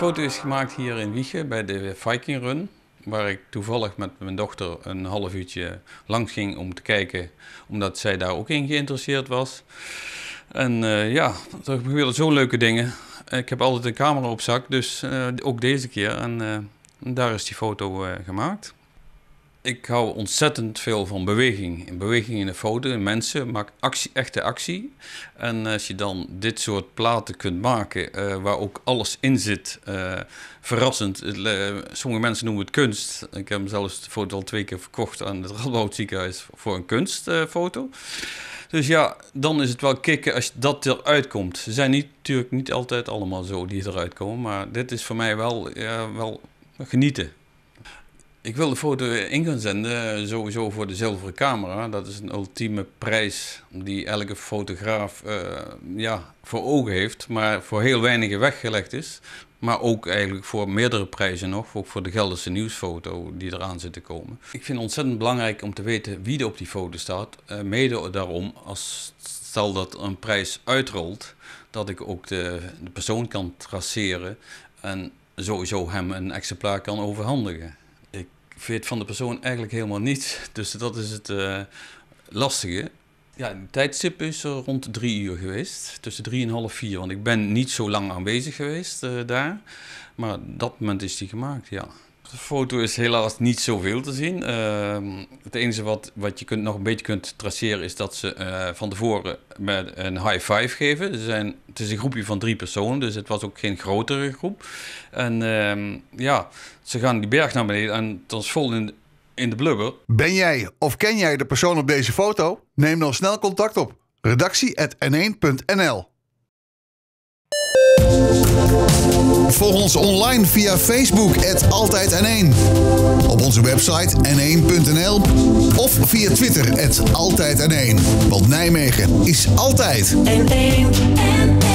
foto is gemaakt hier in Wijchen bij de Viking Run. Waar ik toevallig met mijn dochter een half uurtje langs ging om te kijken. Omdat zij daar ook in geïnteresseerd was. En ja, er gebeuren zo leuke dingen. Ik heb altijd een camera op zak, dus ook deze keer. En daar is die foto gemaakt. Ik hou ontzettend veel van beweging. Beweging in de foto, in mensen, maakt actie, echte actie. En als je dan dit soort platen kunt maken, waar ook alles in zit, verrassend. Sommige mensen noemen het kunst. Ik heb hem zelfs de foto al 2 keer verkocht aan het Radboud Ziekenhuis voor een kunstfoto. Dus ja, dan is het wel kicken als dat eruit komt. Ze zijn natuurlijk niet altijd allemaal zo die eruit komen, maar dit is voor mij wel genieten. Ik wil de foto in gaan zenden, sowieso voor de zilveren camera. Dat is een ultieme prijs die elke fotograaf voor ogen heeft, maar voor heel weinig weggelegd is. Maar ook eigenlijk voor meerdere prijzen nog, ook voor de Gelderse nieuwsfoto die eraan zit te komen. Ik vind het ontzettend belangrijk om te weten wie er op die foto staat. Mede daarom, stel dat een prijs uitrolt, dat ik ook de persoon kan traceren en sowieso hem een exemplaar kan overhandigen. Ik weet van de persoon eigenlijk helemaal niets, dus dat is het lastige. Ja, de tijdstip is rond 3 uur geweest, tussen 3 en half 4, want ik ben niet zo lang aanwezig geweest daar. Maar op dat moment is die gemaakt, ja. De foto is helaas niet zoveel te zien. Het enige wat je nog een beetje kunt traceren is dat ze van tevoren met een high five geven. Het is een groepje van 3 personen, dus het was ook geen grotere groep. En ze gaan die berg naar beneden en het was vol in de blubber. Ben jij of ken jij de persoon op deze foto? Neem dan snel contact op. redactie@n1.nl. Volg ons online via Facebook @altijdn1. Op onze website n1.nl of via Twitter @altijdn1. Want Nijmegen is altijd N1.